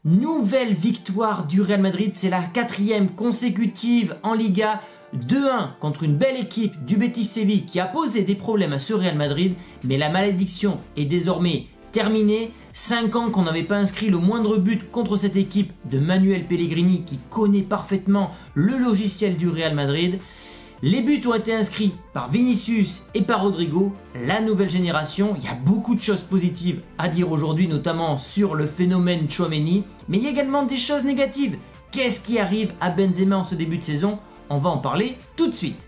Nouvelle victoire du Real Madrid, c'est la 4e consécutive en Liga. 2-1 contre une belle équipe du Betis Séville qui a posé des problèmes à ce Real Madrid, mais la malédiction est désormais terminée. 5 ans qu'on n'avait pas inscrit le moindre but contre cette équipe de Manuel Pellegrini qui connaît parfaitement le logiciel du Real Madrid. Les buts ont été inscrits par Vinicius et par Rodrigo, la nouvelle génération. Il y a beaucoup de choses positives à dire aujourd'hui, notamment sur le phénomène Tchouaméni. Mais il y a également des choses négatives. Qu'est-ce qui arrive à Benzema en ce début de saison? On va en parler tout de suite.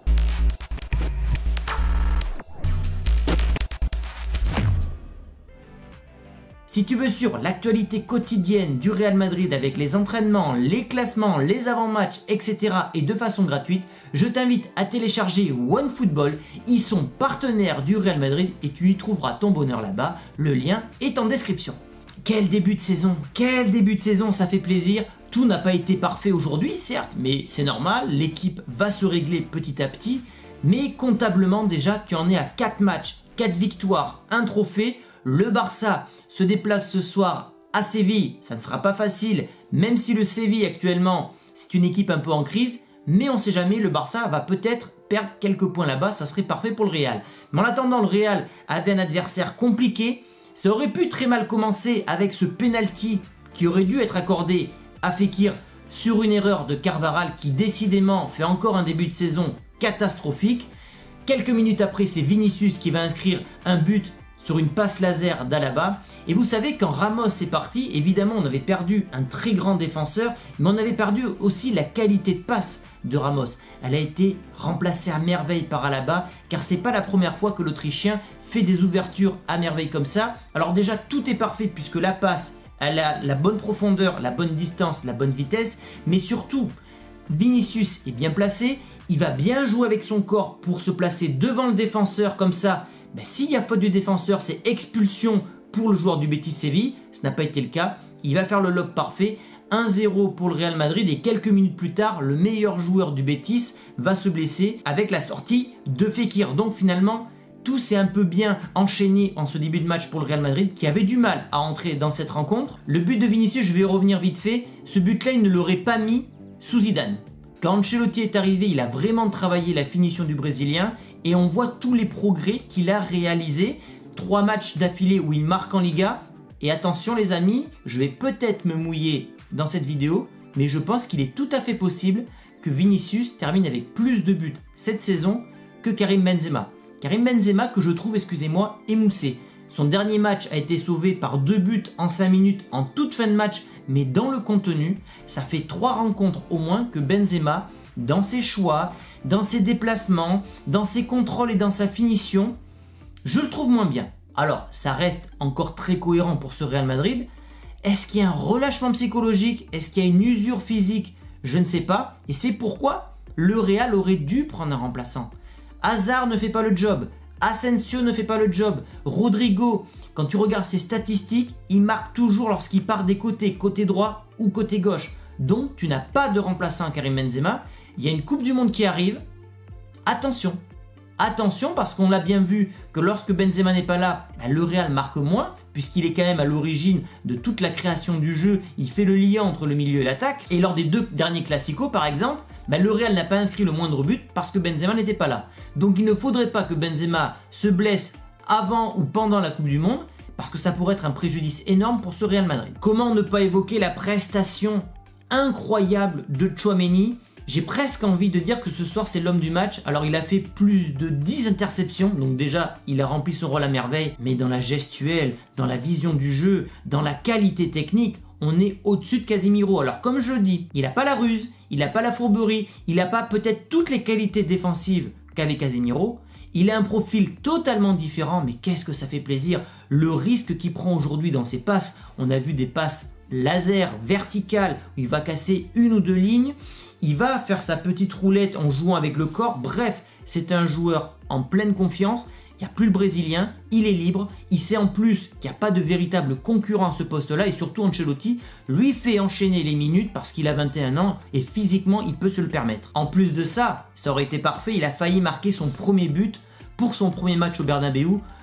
Si tu veux suivre l'actualité quotidienne du Real Madrid avec les entraînements, les classements, les avant-matchs, etc. et de façon gratuite, je t'invite à télécharger OneFootball. Ils sont partenaires du Real Madrid et tu y trouveras ton bonheur là-bas. Le lien est en description. Quel début de saison! Quel début de saison, ça fait plaisir. Tout n'a pas été parfait aujourd'hui, certes, mais c'est normal. L'équipe va se régler petit à petit. Mais comptablement, déjà, tu en es à 4 matchs, 4 victoires, 1 trophée. Le Barça se déplace ce soir à Séville, ça ne sera pas facile, même si le Séville actuellement c'est une équipe un peu en crise, mais on ne sait jamais, le Barça va peut-être perdre quelques points là-bas, ça serait parfait pour le Real. Mais en attendant, le Real avait un adversaire compliqué, ça aurait pu très mal commencer avec ce penalty qui aurait dû être accordé à Fekir sur une erreur de Carvajal qui décidément fait encore un début de saison catastrophique. Quelques minutes après, c'est Vinicius qui va inscrire un but sur une passe laser d'Alaba. Et vous savez, quand Ramos est parti, évidemment on avait perdu un très grand défenseur, mais on avait perdu aussi la qualité de passe de Ramos. Elle a été remplacée à merveille par Alaba, car c'est pas la première fois que l'Autrichien fait des ouvertures à merveille comme ça. Alors déjà tout est parfait puisque la passe, elle a la bonne profondeur, la bonne distance, la bonne vitesse, mais surtout Vinicius est bien placé, il va bien jouer avec son corps pour se placer devant le défenseur comme ça. Ben, s'il y a faute du défenseur, c'est expulsion pour le joueur du Betis Séville. Ce n'a pas été le cas. Il va faire le lob parfait. 1-0 pour le Real Madrid et quelques minutes plus tard, le meilleur joueur du Betis va se blesser avec la sortie de Fekir. Donc finalement, tout s'est un peu bien enchaîné en ce début de match pour le Real Madrid qui avait du mal à entrer dans cette rencontre. Le but de Vinicius, je vais y revenir vite fait. Ce but-là, il ne l'aurait pas mis sous Zidane. Quand Ancelotti est arrivé, il a vraiment travaillé la finition du Brésilien et on voit tous les progrès qu'il a réalisés. 3 matchs d'affilée où il marque en Liga. Et attention les amis, je vais peut-être me mouiller dans cette vidéo, mais je pense qu'il est tout à fait possible que Vinicius termine avec plus de buts cette saison que Karim Benzema. Karim Benzema que je trouve, excusez-moi, émoussé. Son dernier match a été sauvé par 2 buts en 5 minutes en toute fin de match, mais dans le contenu, ça fait 3 rencontres au moins que Benzema, dans ses choix, dans ses déplacements, dans ses contrôles et dans sa finition, je le trouve moins bien. Alors, ça reste encore très cohérent pour ce Real Madrid. Est-ce qu'il y a un relâchement psychologique? Est-ce qu'il y a une usure physique? Je ne sais pas. Et c'est pourquoi le Real aurait dû prendre un remplaçant. Hazard ne fait pas le job. Asensio ne fait pas le job. Rodrigo, quand tu regardes ses statistiques, il marque toujours lorsqu'il part des côtés, côté droit ou côté gauche. Donc, tu n'as pas de remplaçant à Karim Benzema. Il y a une Coupe du Monde qui arrive. Attention. Attention parce qu'on l'a bien vu que lorsque Benzema n'est pas là, le Real marque moins puisqu'il est quand même à l'origine de toute la création du jeu. Il fait le lien entre le milieu et l'attaque. Et lors des 2 derniers classicos par exemple, le Real n'a pas inscrit le moindre but parce que Benzema n'était pas là. Donc il ne faudrait pas que Benzema se blesse avant ou pendant la Coupe du Monde parce que ça pourrait être un préjudice énorme pour ce Real Madrid. Comment ne pas évoquer la prestation incroyable de Tchouaméni? J'ai presque envie de dire que ce soir c'est l'homme du match. Alors il a fait plus de 10 interceptions, donc déjà il a rempli son rôle à merveille. Mais dans la gestuelle, dans la vision du jeu, dans la qualité technique, on est au-dessus de Casemiro. Alors comme je le dis, il n'a pas la ruse, il n'a pas la fourberie, il n'a pas peut-être toutes les qualités défensives qu'avait Casemiro. Il a un profil totalement différent, mais qu'est-ce que ça fait plaisir. Le risque qu'il prend aujourd'hui dans ses passes, on a vu des passes laser, verticales, où il va casser 1 ou 2 lignes. Il va faire sa petite roulette en jouant avec le corps. Bref, c'est un joueur en pleine confiance. Il n'y a plus le Brésilien, il est libre. Il sait en plus qu'il n'y a pas de véritable concurrent à ce poste-là. Et surtout, Ancelotti lui fait enchaîner les minutes parce qu'il a 21 ans et physiquement, il peut se le permettre. En plus de ça, ça aurait été parfait. Il a failli marquer son premier but pour son premier match au Bernabéu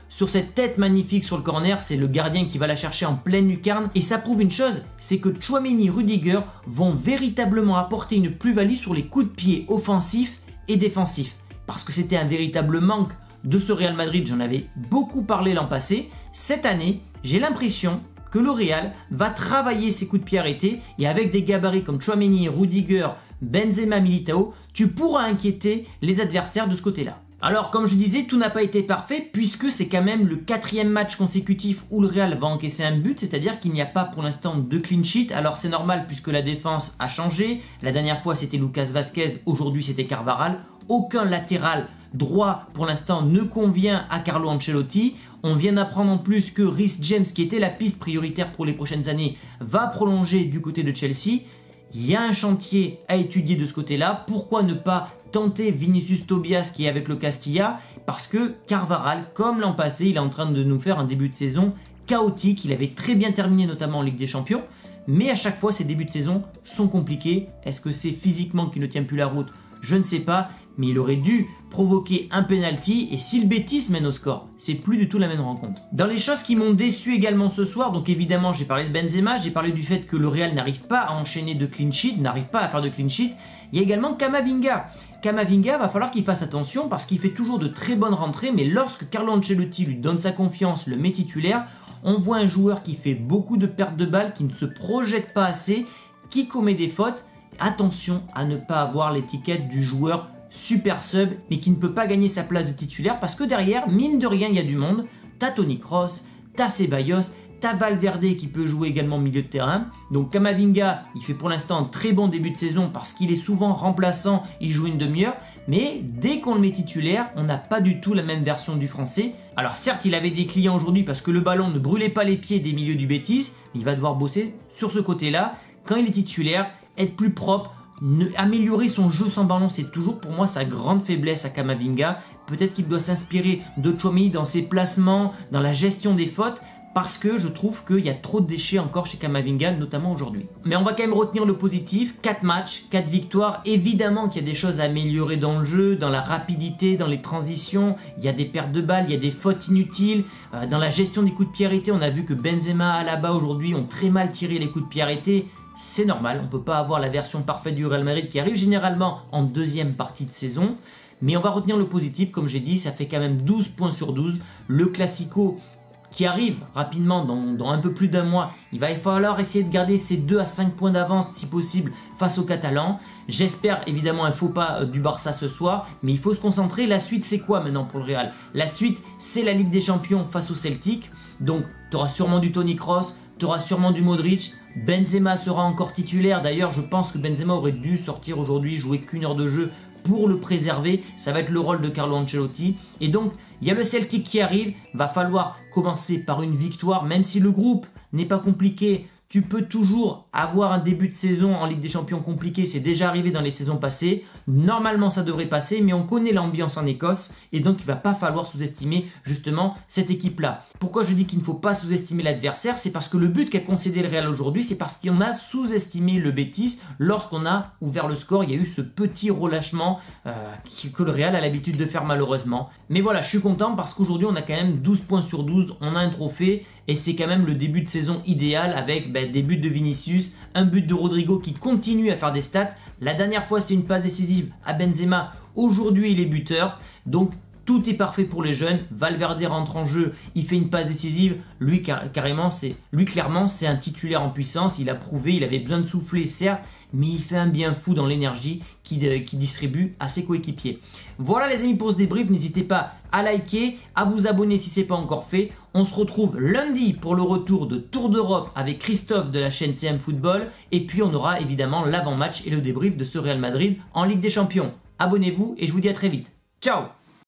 sur cette tête magnifique sur le corner, c'est le gardien qui va la chercher en pleine lucarne. Et ça prouve une chose, c'est que Tchouaméni et Rudiger vont véritablement apporter une plus-value sur les coups de pied offensifs et défensifs. Parce que c'était un véritable manque de ce Real Madrid, j'en avais beaucoup parlé l'an passé. Cette année, j'ai l'impression que le Real va travailler ses coups de pied arrêtés et avec des gabarits comme Tchouaméni, Rudiger, Benzema, Militao, tu pourras inquiéter les adversaires de ce côté-là. Alors comme je disais, tout n'a pas été parfait puisque c'est quand même le 4e match consécutif où le Real va encaisser un but, c'est-à-dire qu'il n'y a pas pour l'instant de clean sheet. Alors c'est normal puisque la défense a changé, la dernière fois c'était Lucas Vazquez, aujourd'hui c'était Carvajal. Aucun latéral droit pour l'instant ne convient à Carlo Ancelotti. On vient d'apprendre en plus que Reece James, qui était la piste prioritaire pour les prochaines années, va prolonger du côté de Chelsea. Il y a un chantier à étudier de ce côté-là. Pourquoi ne pas tenter Vinicius Tobias qui est avec le Castilla? Parce que Carvajal, comme l'an passé, il est en train de nous faire un début de saison chaotique. Il avait très bien terminé notamment en Ligue des Champions. Mais à chaque fois, ses débuts de saison sont compliqués. Est-ce que c'est physiquement qu'il ne tient plus la route? Je ne sais pas, mais il aurait dû provoquer un penalty et si le Betis mène au score, c'est plus du tout la même rencontre. Dans les choses qui m'ont déçu également ce soir, donc évidemment j'ai parlé de Benzema, j'ai parlé du fait que le Real n'arrive pas à enchaîner de clean sheet, n'arrive pas à faire de clean sheet. Il y a également Camavinga. Camavinga, va falloir qu'il fasse attention parce qu'il fait toujours de très bonnes rentrées, mais lorsque Carlo Ancelotti lui donne sa confiance, le met titulaire, on voit un joueur qui fait beaucoup de pertes de balles, qui ne se projette pas assez, qui commet des fautes. Attention à ne pas avoir l'étiquette du joueur super sub mais qui ne peut pas gagner sa place de titulaire parce que derrière, mine de rien, il y a du monde. T'as Toni Kroos, t'as Ceballos, t'as Valverde qui peut jouer également milieu de terrain. Donc Camavinga, il fait pour l'instant un très bon début de saison parce qu'il est souvent remplaçant, il joue une demi-heure. Mais dès qu'on le met titulaire, on n'a pas du tout la même version du français. Alors certes, il avait des clients aujourd'hui parce que le ballon ne brûlait pas les pieds des milieux du Betis. Il va devoir bosser sur ce côté-là. Quand il est titulaire, être plus propre, améliorer son jeu sans ballon, c'est toujours pour moi sa grande faiblesse à Camavinga. Peut-être qu'il doit s'inspirer de Tchouaméni dans ses placements, dans la gestion des fautes, parce que je trouve qu'il y a trop de déchets encore chez Camavinga, notamment aujourd'hui. Mais on va quand même retenir le positif, 4 matchs, 4 victoires. Évidemment qu'il y a des choses à améliorer dans le jeu, dans la rapidité, dans les transitions. Il y a des pertes de balles, il y a des fautes inutiles. Dans la gestion des coups de pied arrêtés, on a vu que Benzema, Alaba aujourd'hui ont très mal tiré les coups de pied arrêtés. C'est normal, on ne peut pas avoir la version parfaite du Real Madrid qui arrive généralement en deuxième partie de saison. Mais on va retenir le positif, comme j'ai dit, ça fait quand même 12 points sur 12. Le Classico qui arrive rapidement dans un peu plus d'un mois, il va falloir essayer de garder ces 2 à 5 points d'avance si possible face aux Catalans. J'espère évidemment un faux pas du Barça ce soir, mais il faut se concentrer. La suite c'est quoi maintenant pour le Real? La suite c'est la Ligue des Champions face au Celtic. Donc tu auras sûrement du Toni Kroos, tu auras sûrement du Modric. Benzema sera encore titulaire. D'ailleurs, je pense que Benzema aurait dû sortir aujourd'hui, jouer qu'une heure de jeu pour le préserver. Ça va être le rôle de Carlo Ancelotti. Et donc, il y a le Celtic qui arrive. Va falloir commencer par une victoire, même si le groupe n'est pas compliqué. Tu peux toujours avoir un début de saison en Ligue des Champions compliqué, c'est déjà arrivé dans les saisons passées. Normalement, ça devrait passer, mais on connaît l'ambiance en Écosse et donc il ne va pas falloir sous-estimer justement cette équipe-là. Pourquoi je dis qu'il ne faut pas sous-estimer l'adversaire? C'est parce que le but qu'a concédé le Real aujourd'hui, c'est parce qu'on a sous-estimé le Betis. Lorsqu'on a ouvert le score, il y a eu ce petit relâchement que le Real a l'habitude de faire malheureusement. Mais voilà, je suis content parce qu'aujourd'hui, on a quand même 12 points sur 12, on a un trophée et c'est quand même le début de saison idéal avec des buts de Vinicius, un but de Rodrigo qui continue à faire des stats. La dernière fois, c'est une passe décisive à Benzema. Aujourd'hui, il est buteur. Donc, tout est parfait pour les jeunes. Valverde rentre en jeu, il fait une passe décisive. Lui, clairement, c'est un titulaire en puissance. Il a prouvé, il avait besoin de souffler, certes, mais il fait un bien fou dans l'énergie qu'il distribue à ses coéquipiers. Voilà les amis pour ce débrief. N'hésitez pas à liker, à vous abonner si ce n'est pas encore fait. On se retrouve lundi pour le retour de Tour d'Europe avec Christophe de la chaîne CM Football. Et puis on aura évidemment l'avant-match et le débrief de ce Real Madrid en Ligue des Champions. Abonnez-vous et je vous dis à très vite. Ciao!